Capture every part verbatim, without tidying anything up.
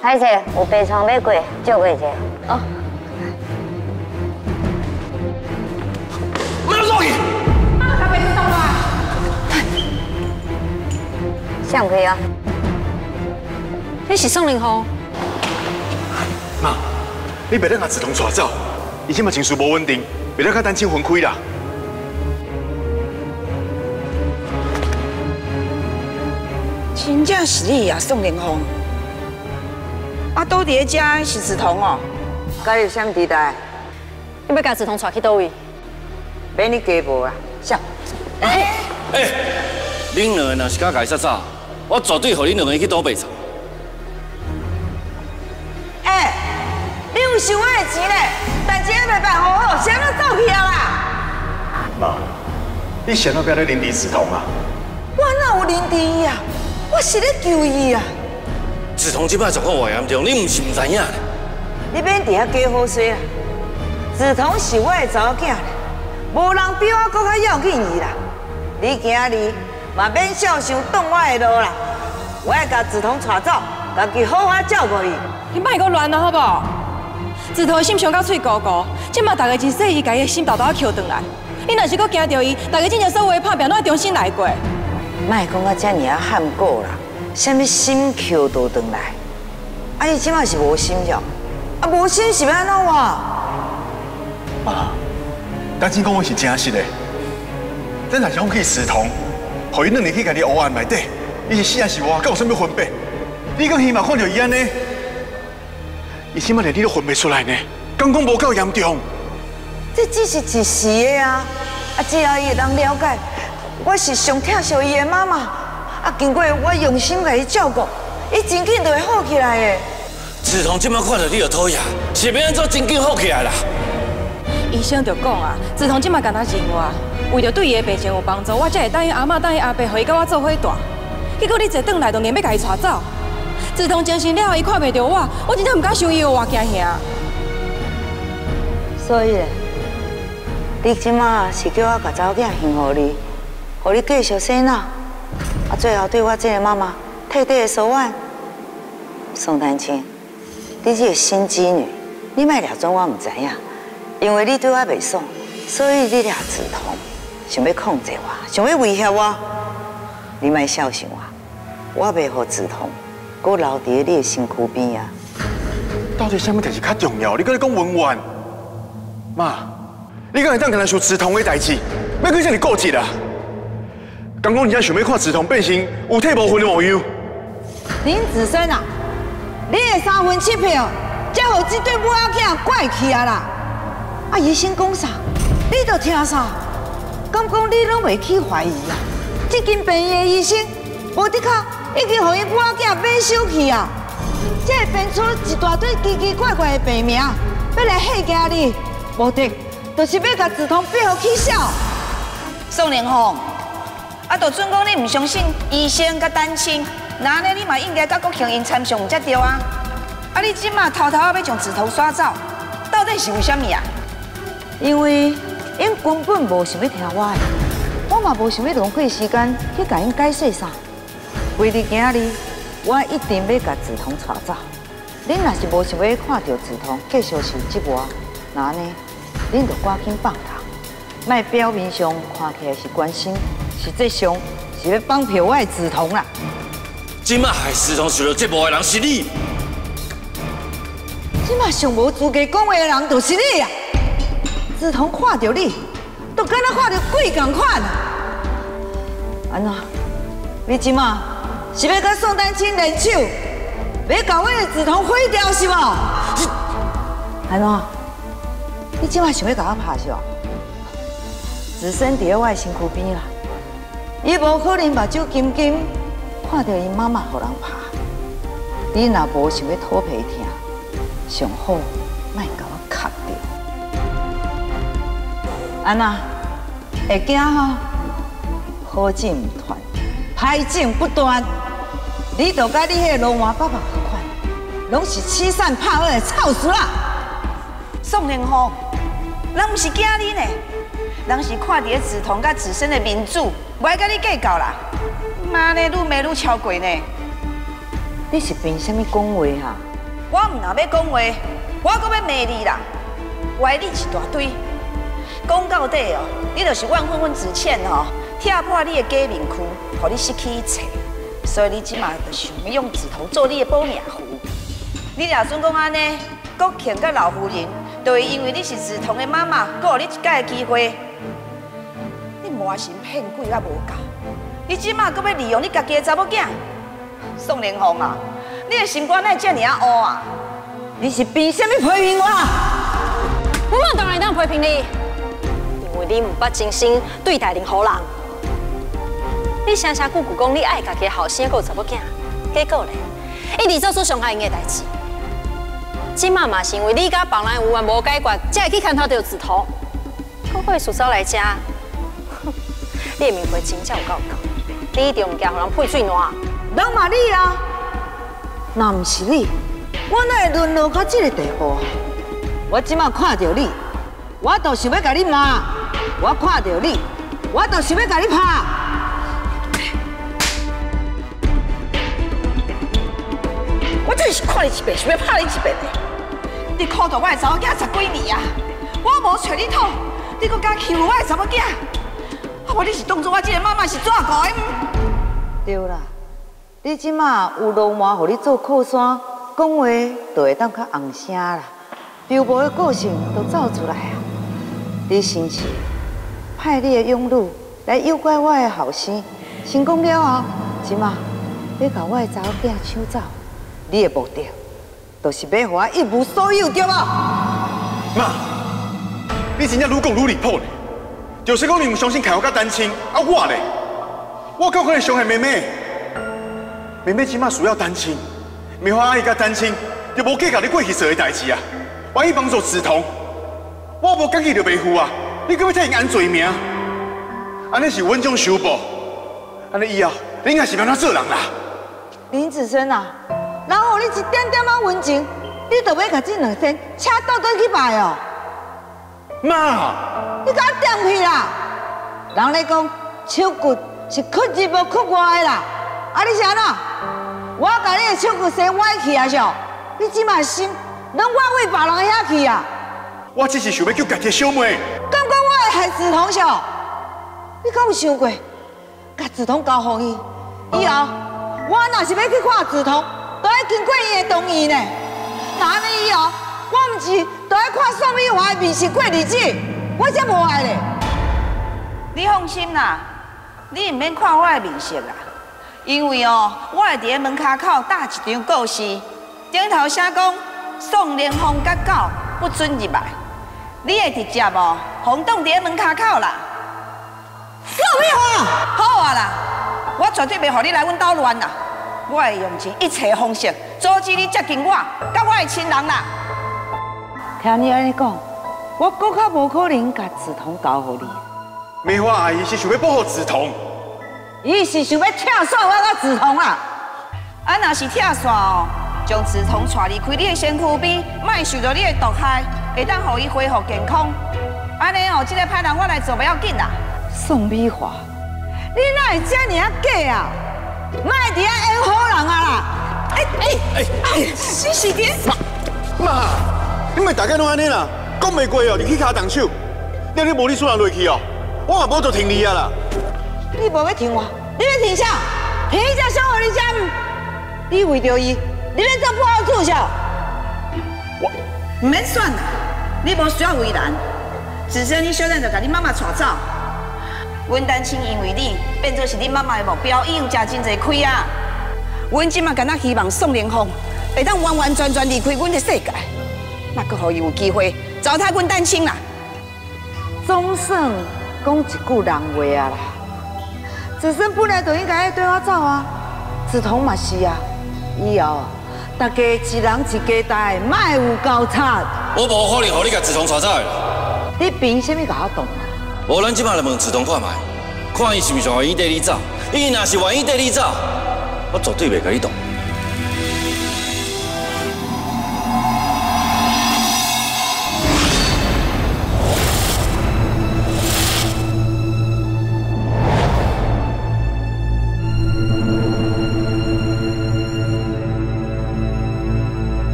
歹势，有白窗要过，借过一下。哦。 马上走去！ 啊，他被知道了。 想开啊！ 你是宋凌峰？ 妈，你别当把梓潼带走，伊即马情绪无稳定，别当甲单亲分开啦。 真正是你啊，宋凌峰！啊，倒伫遮是梓潼哦。 家有啥地带？ 你要甲梓潼带去倒位？ 免你家无啦，上。 哎，恁两个若是敢家己走，我绝对互恁两个去倒白床。 哎，你有收我的钱嘞，但钱还袂办好好，谁要走去啊啦？ 妈，你想要不要来认李梓潼啊？ 我哪有认伊啊？ 我是咧救伊啊！ 梓潼即摆状况偌严重，你唔是唔知影咧？ 你免伫遐加好势啦！梓潼是我的查某囝咧，无人比我搁较要紧伊啦。你今日嘛免小想挡我的路啦！我要甲梓潼带走，家己好好照顾伊。 你莫搁乱了好不好？梓潼的心伤到脆糊糊，即马大家真细意，家己的心豆豆啊捡转来。你若是搁惊着伊，大家真正所有的拍拼拢要重新来过。 莫讲到遮尔啊喊过啦，什么心扣倒转来？啊，伊即马是无心了，啊无心是要安怎哇？ 妈，单亲讲我是真实的，咱若是放弃梓潼，互伊两年去家己黑暗内底，伊是死还是活，敢有啥物分别？你讲希望看到伊安尼，伊即马连你都分袂出来呢，敢讲无够严重？ 这只是一时的啊，啊只要伊会当了解。 我是上疼惜伊的妈妈，啊，经过我用心来照顾，伊真紧就会好起来的。 梓潼即摆看到你就讨厌，是要安怎真紧好起来啦？ 医生就讲啊，梓潼即摆干那认我，为着对伊的病情有帮助，我才会答应阿嬷、答应阿伯，互伊甲我做伙大。结果你坐转来，就硬要甲伊带走。梓潼精神了后，伊看袂到我，我真正唔敢想伊的话惊吓。 所以咧，你即马是叫我甲查某囝幸福你？ 互你继续洗脑，啊，最后对我这个妈妈彻底的手腕。宋丹青，你这个新妓女，你莫俩装我唔知影，因为你对我袂爽，所以你俩梓潼想要控制我，想要威胁我。你莫小想我，我袂互梓潼，搁留伫你的身躯边啊。 到底什么代志较重要？你搁咧讲文玩？妈，你敢会当跟他想梓潼的代志？要去遮尔固执啊？ 刚刚你才想要看梓潼变成有体无分的模样。 林子生啊，你的三分七票，才互这对母仔囝怪去啊啦！啊，医生讲啥，你就听啥。敢讲你拢袂去怀疑啊？这间病院的医生，无的确已经互伊母仔囝买收去啊！这会变出一大堆奇奇怪怪的病名，要来吓惊你，目的就是要甲梓潼背后起笑。宋凌峰。 啊，就准讲你唔相信医生甲单亲，那安尼你嘛应该甲国庆因参详才对啊！啊，你即马偷偷啊要将梓潼耍走，到底是为虾米啊？因为因根本无想要听我的，我嘛无想要浪费时间去甲因解释啥。为了今日，我一定要甲梓潼带走。恁若是无想要看到梓潼继续受折磨，那安尼恁就赶紧放头，莫表面上看起来是关心。 实际上是要绑票我的梓潼啦！ 即马害梓潼受到折磨的人是你， 即马上无资格讲话的人就是你啊！梓潼看到你，都敢若看到鬼共款啊！安怎？你即马是要甲宋丹青联手，要把我的梓潼毁掉是无？安怎？你即马想要甲我拍是无？子身伫咧我的身躯边啦。 伊无可能目睭金金看到伊妈妈互人拍，你若无想要讨皮听，上好莫甲我卡着。安那会惊吼？好景唔断，歹景不断。你就甲你迄个龙华爸爸同款，拢是欺善怕恶的臭鼠啦！宋凌峰，人毋是惊你呢，人是看伫咧梓潼甲梓生的民主。 我甲你计较啦，妈呢，愈骂愈超过呢。你是凭什么讲话哈？ 我唔若要讲话，我搁要骂你啦！歪理一大堆。讲到底哦，你就是怨愤愤之前哦，拆破你的假面躯，互你失去一切。所以你即马就想要用梓潼做你的保命符。你若准讲安尼，国庆甲老夫人，就会因为你是梓潼的妈妈，搁互你一届的机会。你瞒神骗鬼还无够，你即马搁要利用你家己的查某囝？宋连红啊，你的心肝哪会遮尔啊乌啊？你是凭什么批评我？ 我嘛当然当批评你，因为你唔捌真心对待任何人。你声声句句讲你爱家己的后生，还有查某囝，结果咧，一直做出伤害因的代志。即马嘛是因为你甲别人有缘无解决，才会去牵头到梓潼，结果塑造来遮，你的名讳真正有够高，你一定唔惊互人配水烂。 人嘛你啊，若唔是你，我哪会沦落到这个地步啊？我即马看到你，我就想要甲你骂；我看到你，我就想要甲你拍。我真是看你一遍，想要拍你一遍的。你苦到我的查某囝十几年啊，我无找你讨，你搁敢欺负我的查某囝？啊无你是当作我这个妈妈是怎个的？对啦。你即马有罗马，互你做靠山，讲话就会当较红声啦，标无的个性都走出来啊！你生气，派你的养女来诱拐我的后生，成功了后，即马要甲我的查某囝抢走，你的目的就是要互我一无所有，对吧？ 妈，你真正愈讲愈离谱呢。就是讲你唔相信凯豪甲单亲，啊我咧，我够可能伤害妹妹。妹妹即马需要单亲，梅花阿姨甲单亲，就无计较你过去做的代志啊！万一帮助梓潼，我无家己就袂负啊！你搁要替因安罪名，安尼是稳种修补，安尼以后你应该是要安怎做人啦？ 林子轩啊，人互你一点点仔温情，你就要甲这两天车倒倒去摆哦！ 妈， 你甲我点去啦！人咧讲手骨是屈入无屈外的啦，啊你是安怎？我甲你的手骨先歪去啊，上！你即摆心拢我为别人遐去啊！ 我只是想要救家己的小妹。 敢讲我会害梓潼上？你敢有想过，甲梓潼交互伊以后，我若是要去看梓潼，都要经过伊的同意呢。那安尼以后，我毋是都要看宋美华的面色过日子，我才无爱咧。你放心啦，你唔免看我的面色啦。因为哦，我会伫咧门骹口打一张告示，顶头写讲宋连峰甲狗不准入来。你会直接哦，轰挡伫咧门骹口啦。宋美华，好啊啦，我绝对袂互你来阮兜乱啦。我会用尽一切方式阻止你接近我，甲我的亲人啦。听你安尼讲，我搁较无可能甲梓潼交互你。 梅花阿姨是想要保护梓潼。 伊是想要拆散我甲梓潼啊！啊，若是拆散哦，将梓潼带离开你的身躯边，莫受到你的毒害，会当互伊恢复健康。安尼哦，这个歹人我来做不要紧啦。宋美华，你哪会这尔啊假啊？莫伫遐演好人啊啦！哎哎哎哎，死死点！ 妈，妈，你咪大家拢安尼啦，讲袂过哦，就去骹动手。了你无你输人落去哦，我嘛无就听你啊啦。 你无要听我，你要听啥？听伊才想互你针。你为着伊，你要做不好处啥？ 我唔免算啦，你无需要为难。只是你小等就甲你妈妈带走。阮单亲因为你变做是你妈妈的目标，已经食真侪亏啊！阮即马敢若希望宋连峰会当完完全全离开阮的世界，那个互伊有机会糟蹋阮单亲啦。总算讲一句人话啊啦！子孙本来就应该要对我走啊，梓潼嘛是啊。以后大家一人一家代，莫有交叉。 我无可能互你甲梓潼带走的。 你凭什么甲我动啊？ 无，咱即摆来问梓潼看卖，看伊是毋是愿意跟你走。伊若是愿意跟你走，我绝对袂甲你动。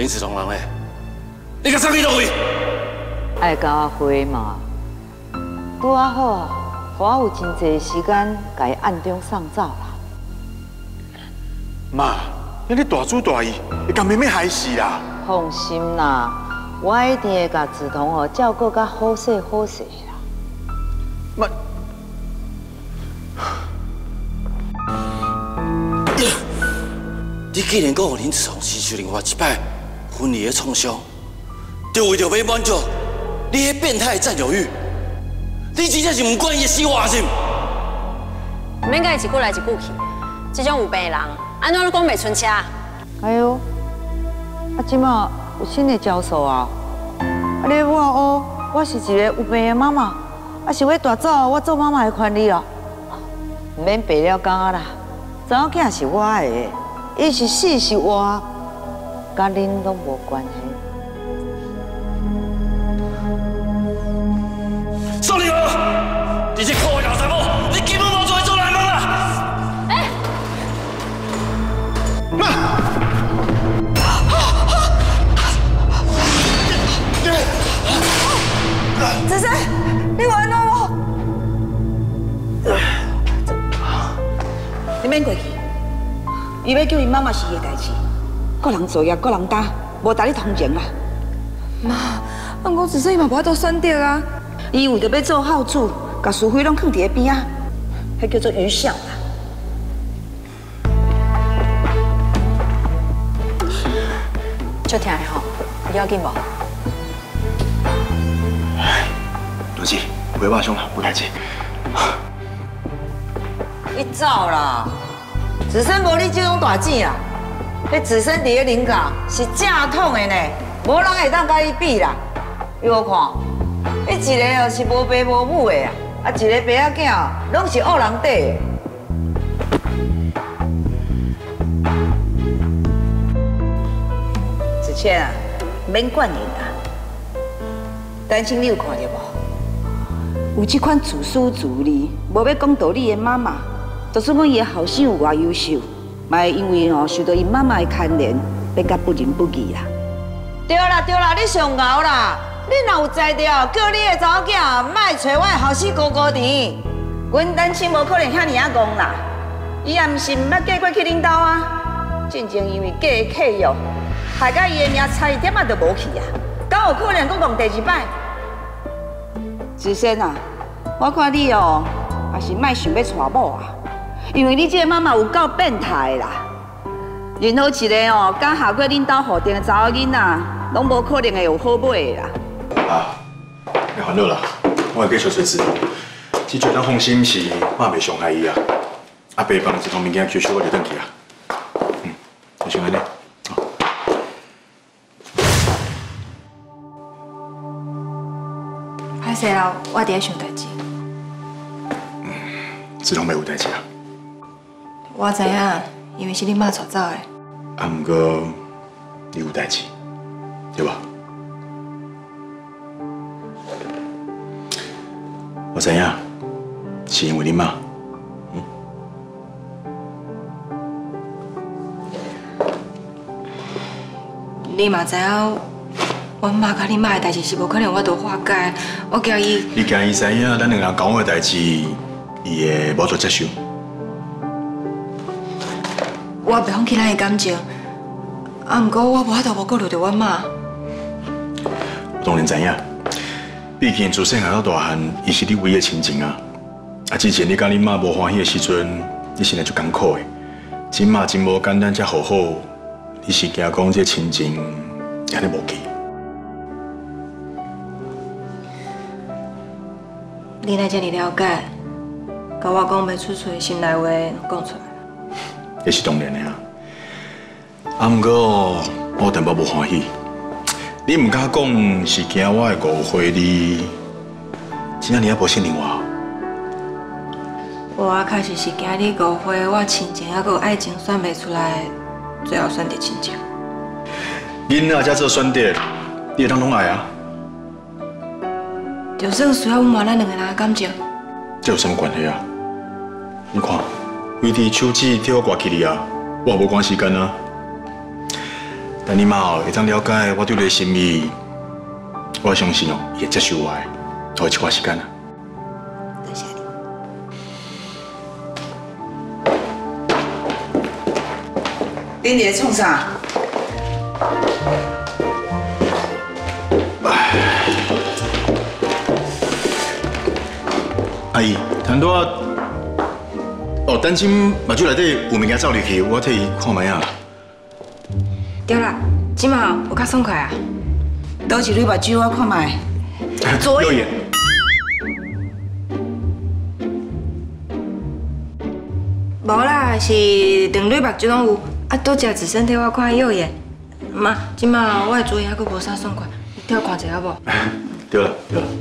林子彤人嘞，你甲送去倒位？ 爱甲我回嘛，拄啊好啊，互我有真济时间，甲伊暗中送走啦。 妈，你大主大意，会甲妹妹害死啦！ 放心啦，我一定会甲梓潼哦照顾甲好势好势啦。 妈， 你既然讲互林子彤承受另外一摆婚礼的创伤，就为着要满足你迄变态的占有欲，你真正是唔管伊的死活是？ 免甲伊一句来一句去，这种有病的人，安怎讲袂顺车？ 哎呦，啊，即马有新的教授啊！啊，你要我学，我是一个有病的妈妈，啊，是要夺走我做妈妈的权利哦。唔免白了讲啦，查某囝是我的，伊是死是活，甲恁拢无关系。 少年儿，你这可恶老杂某，你根本无做做男人啊！哎， 妈。 子生，你完了无？你免过去，伊要叫伊妈妈是伊的代志，个人作业个人担，无搭你同情啦。 妈，啊，我子生伊嘛无法度选择啊。 伊为着要做孝子，甲淑妃拢放伫个边啊，迄叫做愚孝啦。 就听的吼，你要紧无？ 多姐，回爸兄了，不客气。 你走啦！子生无你这种大钱啦，迄子生伫个临港是正统的呢，无人会当甲伊比啦。你我看，伊一个哦是无爸无母的啊，啊一个爸仔囝拢是恶人底的。子谦啊，免管伊啦。担心你有看到无？ 有这款自私自利、无要讲道理的妈妈，就算讲伊的后生有偌优秀，嘛会因为哦受到伊妈妈的牵连，变甲不仁不义啦。对啦对啦，你上敖啦！你若有才调，叫你的查某囝莫找我的后生哥哥甜。阮担心无可能遐尼啊戆啦，伊也毋是毋捌嫁过去恁兜啊，真正因为嫁的契约，害甲伊的命差一点仔都无去啊！敢有可能讲戆第二摆？ 子生啊，我看你哦，也是莫想要娶某啊，因为你这个妈妈有够变态啦。任何一个哦，敢下过恁兜户定的查某囡仔，拢无可能会有好买的啦。 啊，别烦恼啦，我会继续随子彤。只最咱放心是妈袂伤害伊啊。啊，爸帮一通物件收收我就转去啊。嗯，就先安尼。 歹势啦，我伫咧想代志。 嗯，子彤袂有代志啊。 我知影，因为是恁妈带走的。 啊，毋过你有代志，对吧？我知影，是因为你妈。嗯。 你嘛知影。 阮妈甲恁妈的代志是无可能我都化解，我惊伊。 你惊伊知影咱两人讲的代志，伊会无做接受。 我袂放弃咱的感情，啊，毋过我无法度无顾虑到阮妈。 我当然知影，毕竟自细汉到大汉，伊是你唯一的亲情啊。啊，之前你甲恁妈无欢喜的时阵，你心内就艰苦的。今嘛真无简单，才好好，你是惊讲这亲情安尼无去。 你来这里了解，甲我讲袂出嘴心内话讲出来。 这是当然的啊。啊，毋过我淡薄无欢喜，你唔敢讲是惊我会误会你，真正你也无信任我。 我啊，确实是惊你误会我亲情还有爱情选袂出来，最后选择亲情。 囡仔才做选择，你会当拢爱啊？ 就算需要温暖咱两个人的感情， 这有什么关系啊？你看，为伫手指替我挂起你啊，我也无赶时间啊。 等你妈哦会当了解我对你的心意，我相信哦，伊会接受我的，给一寡时间啊。 多谢你。恁伫创啥？ 阿姨，谈多啊。哦，等阵目睭内底有物件走入去，我替伊看卖啊。 对啦，即马有较爽快啊。 倒一蕊目睭我看卖。 左眼。 无啦，是两蕊目睭拢有，啊，拄只只身体我看右眼。妈，即马我的左眼还阁无啥爽快，你跳看一下好无？ 对了，对了。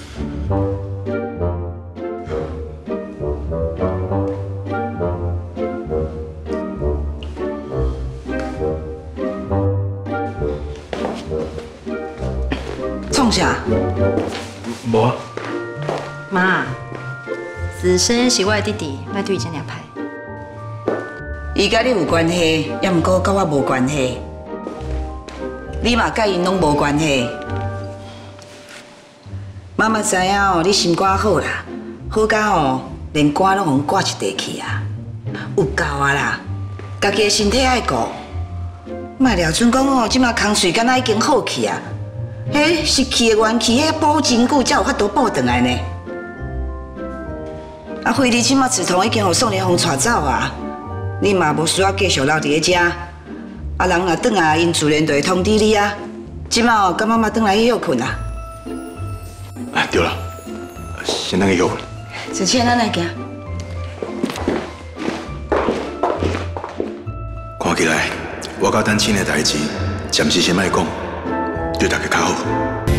创啥？ 无啊。 妈，子生是我的弟弟，来对伊真两歹。 伊甲你有关系，也毋过甲我无关系。你嘛甲因拢无关系。妈妈知影哦，你心肝好啦，好甲哦，连肝拢互挂一地去啊，有够啊啦！家己的身体爱顾，莫廖春讲哦，即马空水敢若已经好去啊。迄失去的元气，迄保真久才有法度保回来呢。啊，惠你即马梓潼已经互宋连峰带走啊，你嘛无需要继续留伫咧遮。啊，人若转来，因自然就会通知你啊。即马哦，甲妈妈转来去休困啊。 啊，对了，先等去休困。 子谦，咱来行。 看起来，我甲等亲的代志，暂时先莫讲，对大家较好。